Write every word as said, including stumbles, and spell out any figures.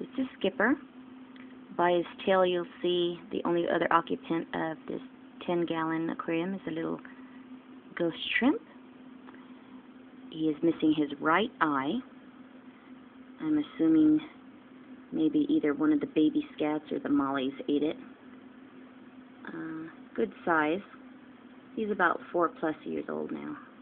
It's a skipper. By his tail, you'll see the only other occupant of this ten gallon aquarium is a little ghost shrimp. He is missing his right eye. I'm assuming maybe either one of the baby scats or the mollies ate it. Uh, good size. He's about four plus years old now.